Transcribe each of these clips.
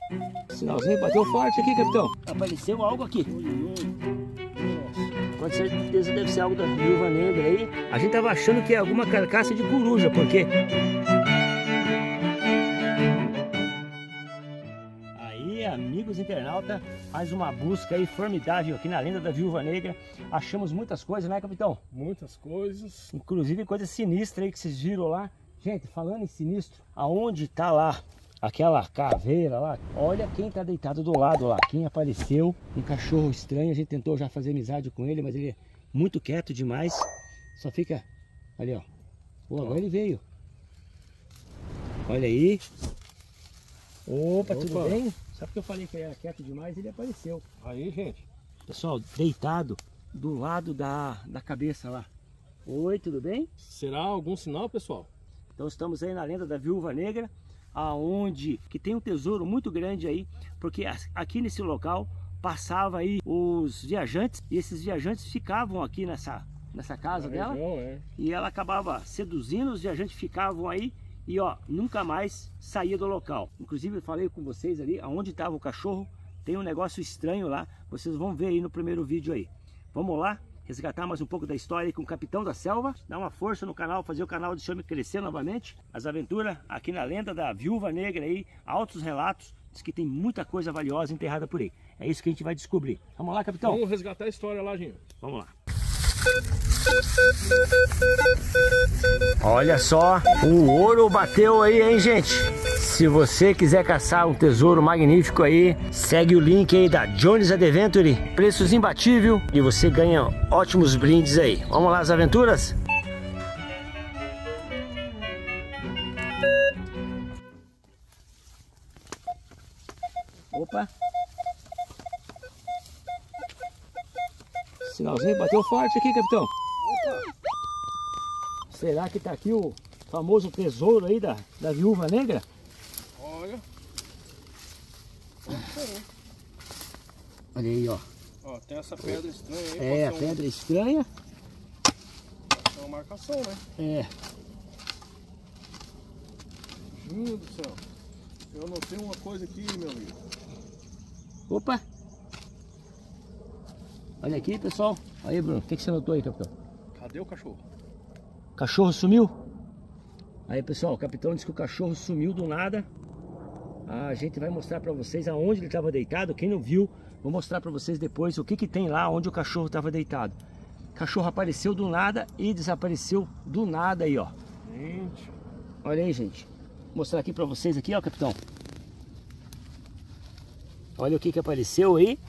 Sinalzinho bateu forte aqui, capitão. Apareceu algo aqui. Com certeza deve ser algo da viúva negra aí. A gente tava achando que é alguma carcaça de coruja, porque... Aí, amigos internautas, mais uma busca aí formidável aqui na lenda da viúva negra. Achamos muitas coisas, né, capitão? Muitas coisas. Inclusive coisas sinistras aí que vocês viram lá. Gente, falando em sinistro, aonde tá lá aquela caveira lá, olha quem tá deitado do lado lá, quem apareceu, um cachorro estranho. A gente tentou já fazer amizade com ele, mas ele é muito quieto demais, só fica ali, ó. Pô, agora ele veio. Olha aí. Opa, tudo bem? Só porque eu falei que ele era quieto demais, ele apareceu. Aí, gente. Pessoal, deitado do lado da cabeça lá. Oi, tudo bem? Será algum sinal, pessoal? Então estamos aí na lenda da viúva negra, aonde que tem um tesouro muito grande aí, porque aqui nesse local passava aí os viajantes, e esses viajantes ficavam aqui nessa casa dela, região, e ela acabava seduzindo, os viajantes ficavam aí e ó, nunca mais saía do local. Inclusive eu falei com vocês ali, aonde estava o cachorro, tem um negócio estranho lá, vocês vão ver aí no primeiro vídeo aí. Vamos lá resgatar mais um pouco da história com o Capitão da Selva, dar uma força no canal, fazer o canal do homem crescer novamente. As aventuras aqui na lenda da viúva negra aí, altos relatos, diz que tem muita coisa valiosa enterrada por aí. É isso que a gente vai descobrir. Vamos lá, capitão? Vamos resgatar a história lá, Ginho. Vamos lá. Olha só, o ouro bateu aí, hein, gente? Se você quiser caçar um tesouro magnífico aí, segue o link aí da Johnny's Adventure, preços imbatível e você ganha ótimos brindes aí. Vamos lá, as aventuras? Opa! Sinalzinho bateu forte aqui, capitão. Opa. Será que tá aqui o famoso tesouro aí da viúva negra? Olha. Olha aí, ó. Ó, tem essa pedra estranha aí. É, a pedra estranha. É uma marcação, né? É. Meu Deus do céu. Eu notei uma coisa aqui, meu amigo. Opa! Olha aqui, pessoal. Aí, Bruno, o que você notou aí, capitão? Cadê o cachorro? O cachorro sumiu? Aí, pessoal, o capitão disse que o cachorro sumiu do nada. A gente vai mostrar pra vocês aonde ele estava deitado. Quem não viu, vou mostrar pra vocês depois o que tem lá onde o cachorro estava deitado. O cachorro apareceu do nada e desapareceu do nada aí, ó. Gente. Olha aí, gente. Vou mostrar aqui pra vocês aqui, ó, capitão. Olha o que apareceu aí.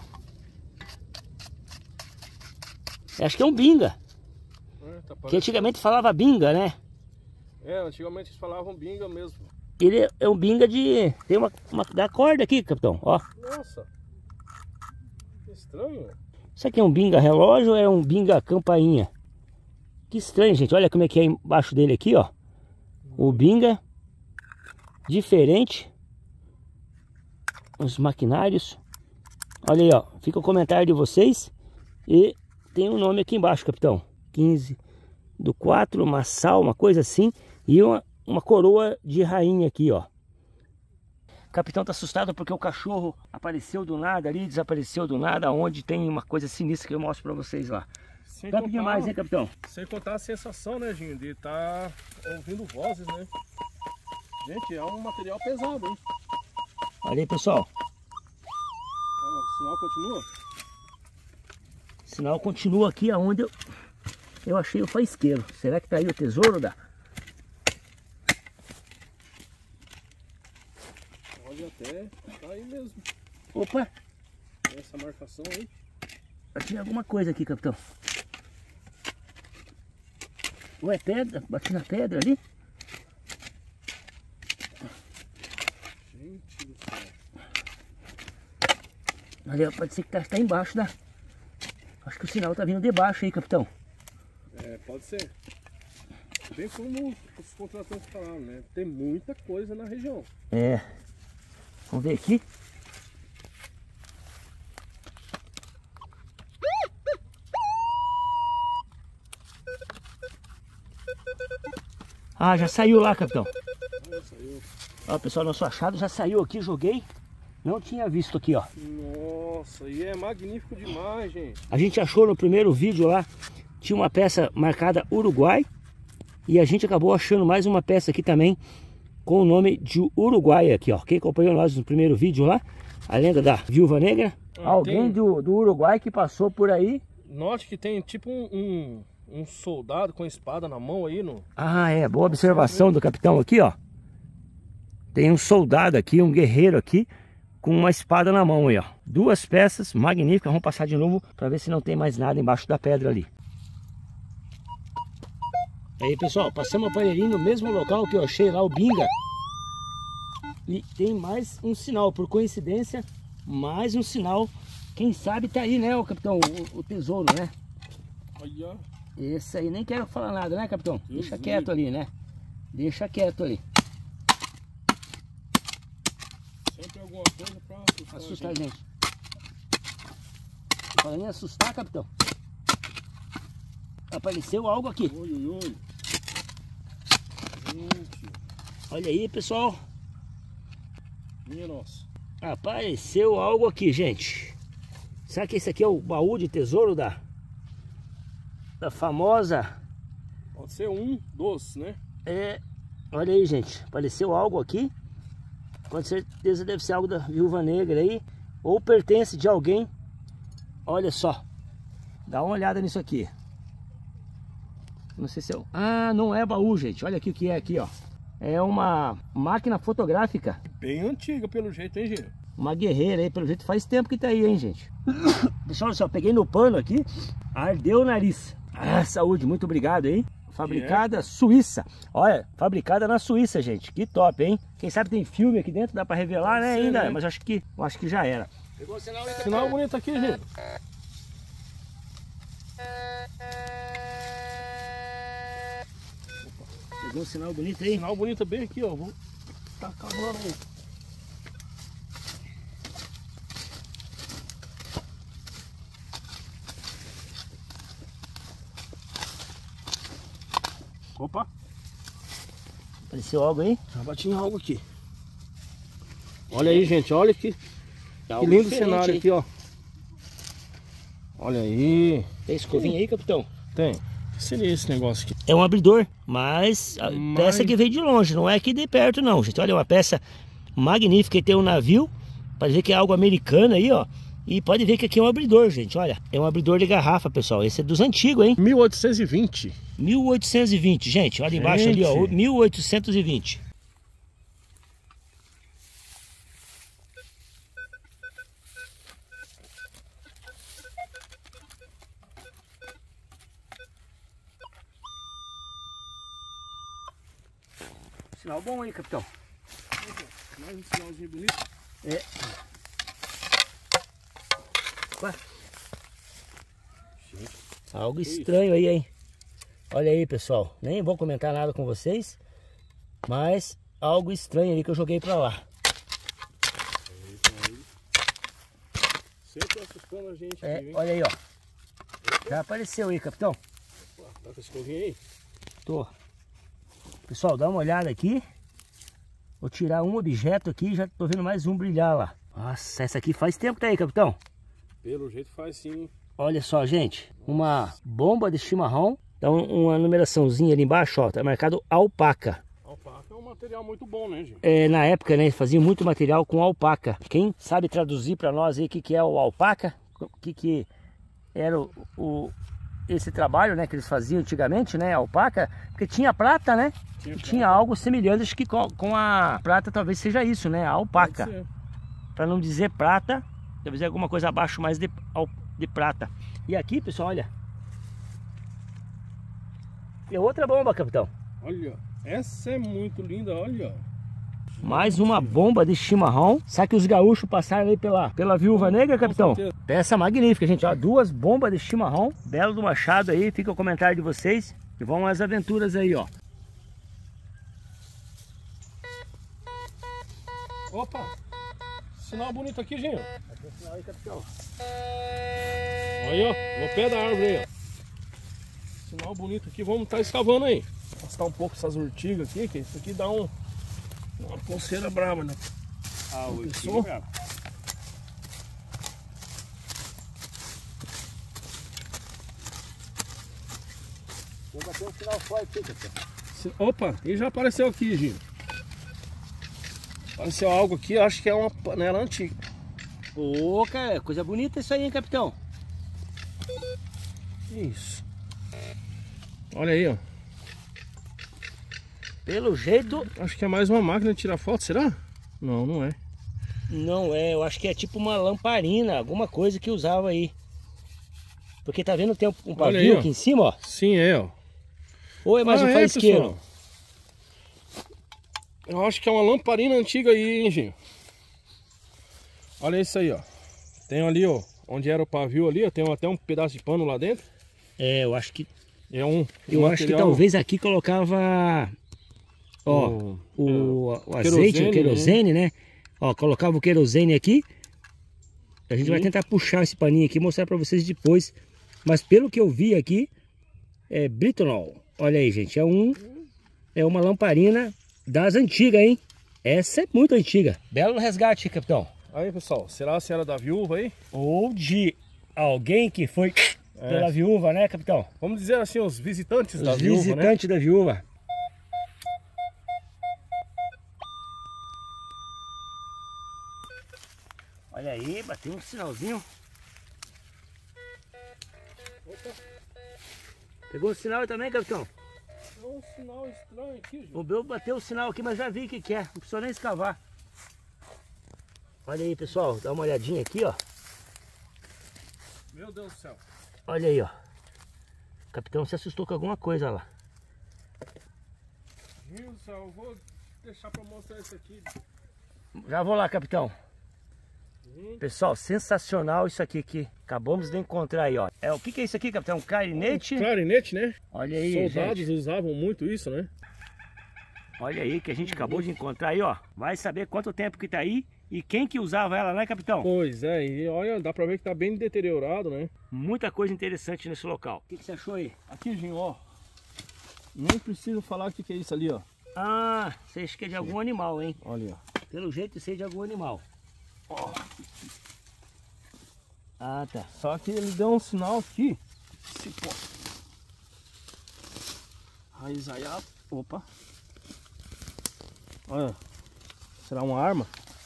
Acho que é um binga. Que antigamente falava binga, né? É, antigamente eles falavam binga mesmo. Ele é um binga de... Tem uma da corda aqui, capitão, ó. Nossa. Que estranho. Isso aqui é um binga relógio ou é um binga campainha? Que estranho, gente. Olha como é que é embaixo dele aqui, ó. O binga. Diferente. Os maquinários. Olha aí, ó. Fica o comentário de vocês. E tem um nome aqui embaixo, capitão. 15/4, uma sal, uma coisa assim. E uma coroa de rainha aqui, ó. O capitão tá assustado porque o cachorro apareceu do nada ali, desapareceu do nada, onde tem uma coisa sinistra que eu mostro pra vocês lá. Top demais, hein, capitão? Sem contar a sensação, né, Ginho, de estar ouvindo vozes, né? Gente, é um material pesado, hein? Olha aí, pessoal. Ó, o sinal continua? O sinal continua aqui aonde eu achei o faisqueiro. Será que tá aí o tesouro da... Pode até tá aí mesmo. Opa! Essa marcação aí. Tinha alguma coisa aqui, capitão. Ou é pedra? Bati na pedra ali? Gente do céu. Ali, pode ser que tá embaixo da... Acho que o sinal tá vindo de baixo aí, capitão. É, pode ser. Bem como os contratantes falaram, né? Tem muita coisa na região. É. Vamos ver aqui. Ah, já saiu lá, capitão. Saiu. Ó, pessoal, nosso achado já saiu aqui, joguei. Não tinha visto aqui, ó. Nossa, e é magnífico demais, gente. A gente achou no primeiro vídeo lá, tinha uma peça marcada Uruguai. E a gente acabou achando mais uma peça aqui também, com o nome de Uruguai aqui, ó. Quem acompanhou nós no primeiro vídeo lá, a lenda da Viúva Negra. Alguém do Uruguai que passou por aí. Note que tem tipo um soldado com espada na mão aí. Ah, é. Boa observação do capitão aqui, ó. Tem um soldado aqui, um guerreiro aqui, com uma espada na mão aí, ó. Duas peças magníficas. Vamos passar de novo para ver se não tem mais nada embaixo da pedra ali. Aí, pessoal, passamos a paneirinha no mesmo local que eu achei lá o Binga. E tem mais um sinal, por coincidência, mais um sinal. Quem sabe tá aí, né, o capitão, o tesouro, né? Olha. Esse aí, nem quero falar nada, né, capitão? Deixa quieto ali, né? Deixa quieto ali. Sempre alguma coisa pra assustar a gente. Falando em assustar, capitão. Apareceu algo aqui. Oi, oi, oi. Gente. Olha aí, pessoal. Minha nossa. Apareceu algo aqui, gente. Será que esse aqui é o baú de tesouro da famosa? Pode ser um dos, né? É. Olha aí, gente. Apareceu algo aqui. Com certeza deve ser algo da Viúva Negra aí. Ou pertence de alguém. Olha só. Dá uma olhada nisso aqui. Não sei se é... Ah, não é baú, gente. Olha aqui o que é aqui, ó. É uma máquina fotográfica. Bem antiga pelo jeito, hein, gente? Uma guerreira aí, pelo jeito faz tempo que tá aí, hein, gente. Pessoal, olha só, peguei no pano aqui. Ardeu o nariz. Ah, saúde, muito obrigado, hein. Fabricada Suíça. Olha, fabricada na Suíça, gente. Que top, hein. Quem sabe tem filme aqui dentro, dá pra revelar, né, ainda. Né? Mas eu acho que já era. Pegou o sinal aí, sinal bonito aqui, gente. Pegou um sinal bonito aí? Sinal bonito bem aqui, ó. Vou tacar a bola aí. Opa! Apareceu algo aí? Já bati em algo aqui. Olha aí, gente. Olha que lindo cenário aí. Aqui, ó. Olha aí. Tem escovinha aí, capitão? Tem. O que seria esse negócio aqui? É um abridor, mas a peça que veio de longe, não é aqui de perto não, gente. Olha, uma peça magnífica e tem um navio. Pode ver que é algo americano aí, ó. E pode ver que aqui é um abridor, gente, olha. É um abridor de garrafa, pessoal. Esse é dos antigos, hein? 1820. 1820, gente. Olha embaixo ali, ó. 1820. Sinal bom aí, capitão. Mais um sinalzinho bonito. É. Ué. Algo estranho aí, hein? Olha aí, pessoal. Nem vou comentar nada com vocês, mas algo estranho aí que eu joguei pra lá. Sempre assustando a gente. É, aqui, olha aí, ó. Já apareceu aí, capitão. Tá com a escovinha aí? Tô. Pessoal, dá uma olhada aqui. Vou tirar um objeto aqui, já tô vendo mais um brilhar lá. Nossa, essa aqui faz tempo que tá aí, capitão. Pelo jeito faz sim. Olha só, gente. Uma bomba de chimarrão. Dá uma numeraçãozinha ali embaixo, ó. Tá marcado alpaca. Alpaca é um material muito bom, né, gente? É, na época, né, fazia muito material com alpaca. Quem sabe traduzir para nós aí o que é o alpaca? O que era esse trabalho, né, que eles faziam antigamente, né, alpaca? Porque tinha prata, né? Tinha algo semelhante, acho que com a prata talvez seja isso, né? A alpaca. Para não dizer prata, talvez alguma coisa abaixo mais de prata. E aqui, pessoal, olha. É outra bomba, capitão. Olha, essa é muito linda, olha. Mais uma bomba de chimarrão. Sabe que os gaúchos passaram aí pela Viúva Negra, capitão? Peça magnífica, gente. Ó, duas bombas de chimarrão. Belo do Machado aí. Fica o comentário de vocês. E vão as aventuras aí, ó. Opa! Sinal bonito aqui, gente. Aqui é o sinal aí, capitão. Olha, ó. No pé da árvore aí, ó. Sinal bonito aqui. Vamos estar escavando aí. Afastar um pouco essas urtigas aqui, que isso aqui dá uma coceira brava, né? Ah, urtiga é brava. Vou bater um sinal forte aqui, capitão. Opa, ele já apareceu aqui, Ginho. Apareceu algo aqui, eu acho que é uma panela antiga. Ô, cara, coisa bonita isso aí, hein, capitão? Isso. Olha aí, ó. Pelo jeito... Acho que é mais uma máquina de tirar foto, será? Não, não é. Não é, eu acho que é tipo uma lamparina, alguma coisa que usava aí. Porque tá vendo, tem um pavio aí, aqui em cima, ó. Sim, é, ó. Ou é mais um faisqueiro? Pessoal. Eu acho que é uma lamparina antiga aí, hein, Ginho? Olha isso aí, ó. Tem ali, ó, onde era o pavio ali, ó, tem até um pedaço de pano lá dentro. É, eu acho que... É um eu acho que talvez aqui colocava... Ó, o azeite, o querosene, né? Ó, colocava o querosene aqui. A gente vai tentar puxar esse paninho aqui e mostrar pra vocês depois. Mas pelo que eu vi aqui, é Britonol. Olha aí, gente, é uma lamparina das antigas, hein? Essa é muito antiga. Belo resgate, capitão. Aí, pessoal, será se era da viúva aí? Ou de alguém que foi pela viúva, né, capitão? Vamos dizer assim, os visitantes da viúva, né? Os visitantes da viúva. Olha aí, bateu um sinalzinho. Opa. Pegou o sinal também, capitão? Pegou um sinal estranho aqui, gente. O meu bateu o sinal aqui, mas já vi o que é. Não precisa nem escavar. Olha aí, pessoal, dá uma olhadinha aqui, ó. Meu Deus do céu. Olha aí, ó. O capitão se assustou com alguma coisa lá. Meu Deus do céu, eu vou deixar pra mostrar isso aqui. Já vou lá, capitão. Pessoal, sensacional isso aqui que acabamos de encontrar aí, ó. O que é isso aqui, capitão? Um clarinete? Um clarinete, né? Olha aí, soldados gente. usavam muito isso, né? Olha aí que a gente acabou de encontrar aí, ó. Vai saber quanto tempo que tá aí e quem que usava ela, né, capitão? Pois é, e olha, dá pra ver que tá bem deteriorado, né? Muita coisa interessante nesse local. O que você achou aí? Aqui, Ginho, ó. Nem preciso falar o que é isso ali, ó. Ah, você acha que é de algum animal, hein? Olha, ó. Pelo jeito, isso é de algum animal. Ó. Ah, tá. Só que ele deu um sinal aqui. Se pô. Raiz aí, opa. Olha. Será uma arma?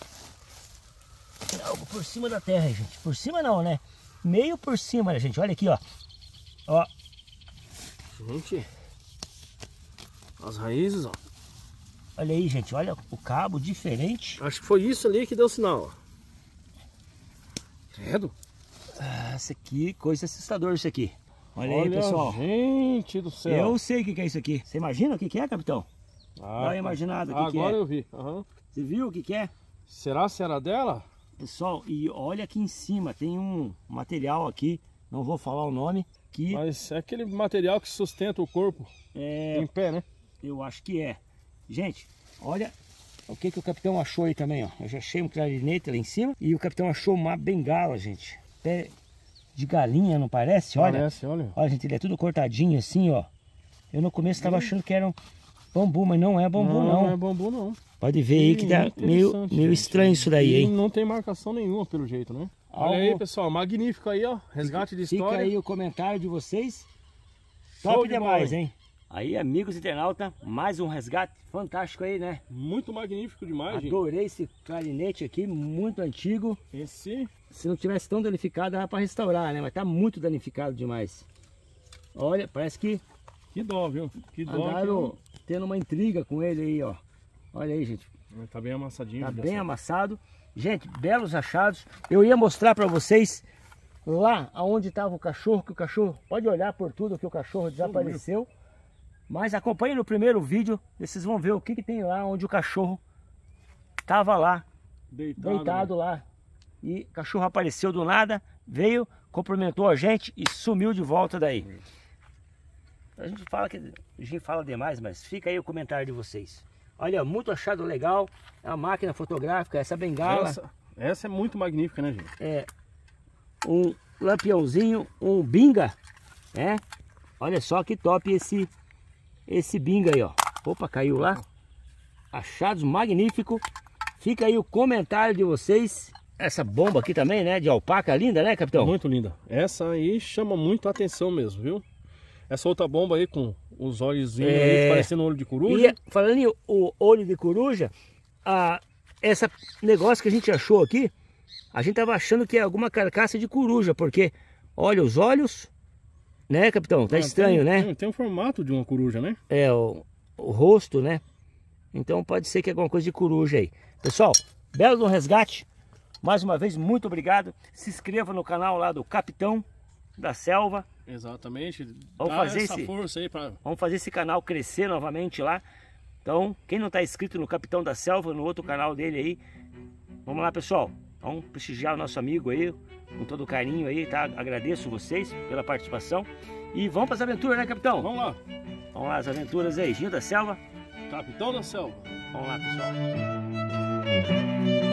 É algo por cima da terra, gente. Por cima não, né? Meio por cima, né, gente? Olha aqui, ó. Ó. Gente. As raízes, ó. Olha aí, gente. Olha o cabo diferente. Acho que foi isso ali que deu sinal, ó. Credo. Ah, isso aqui, coisa assustadora isso aqui. Olha aí, pessoal. Gente do céu. Eu sei o que é isso aqui. Você imagina o que é, capitão? Dá uma imaginada o que é. Agora eu vi. Uhum. Você viu o que é? Será se era dela? Pessoal, e olha aqui em cima, tem um material aqui, não vou falar o nome, que... Mas é aquele material que sustenta o corpo em pé, né? Eu acho que é. Gente, olha o que o capitão achou aí também, ó. Eu já achei um clarinete lá em cima e o capitão achou uma bengala, gente. Pé de galinha, não parece? Olha. Parece, olha. Olha, gente, ele é tudo cortadinho assim, ó. Eu no começo estava achando que era um bambu, mas não é bambu, não. Não é bambu, não. Pode ver aí que dá meio estranho isso daí, hein? Não tem marcação nenhuma, pelo jeito, né? Olha aí, pessoal, magnífico aí, ó. Resgate de história. Fica aí o comentário de vocês. Top demais, hein? Aí, amigos internautas, mais um resgate fantástico aí, né? Muito magnífico demais, gente. Adorei esse clarinete aqui, muito antigo. Esse... Se não tivesse tão danificado, dava para restaurar, né? Mas tá muito danificado demais. Olha, parece que... Que dó, viu? Que dó. Andaram tendo uma intriga com ele aí, ó. Olha aí, gente. Tá bem amassadinho. Tá bem amassado. Gente, belos achados. Eu ia mostrar para vocês lá onde estava o cachorro, que o cachorro... Pode olhar por tudo que o cachorro desapareceu. Mas acompanhe no primeiro vídeo, vocês vão ver o que tem lá onde o cachorro tava lá, deitado lá. E o cachorro apareceu do nada, veio, cumprimentou a gente e sumiu de volta daí. A gente fala demais, mas fica aí o comentário de vocês. Olha, muito achado legal, a máquina fotográfica, essa bengala. Essa é muito magnífica, né, gente? É um lampiãozinho, um binga, né? Olha só que top esse binga aí, ó. Opa, caiu lá. Achados magnífico. Fica aí o comentário de vocês. Essa bomba aqui também, né? De alpaca, linda, né, capitão? Muito linda. Essa aí chama muito a atenção mesmo, viu? Essa outra bomba aí com os olhozinhos aí, parecendo olho de coruja. E falando em o olho de coruja, esse negócio que a gente achou aqui, a gente tava achando que é alguma carcaça de coruja, porque olha os olhos, né, capitão? Tá estranho, né? Tem o formato de uma coruja, né? É, o rosto, né? Então pode ser que é alguma coisa de coruja aí. Pessoal, belo no resgate. Mais uma vez, muito obrigado. Se inscreva no canal lá do Capitão da Selva. Exatamente. Vamos fazer essa força aí pra... Vamos fazer esse canal crescer novamente lá. Então, quem não está inscrito no Capitão da Selva, no outro canal dele aí, vamos lá, pessoal. Vamos prestigiar o nosso amigo aí, com todo carinho aí, tá? Agradeço vocês pela participação. E vamos para as aventuras, né, capitão? Vamos lá. Vamos lá, as aventuras aí, Ginho da Selva. Capitão da Selva. Vamos lá, pessoal.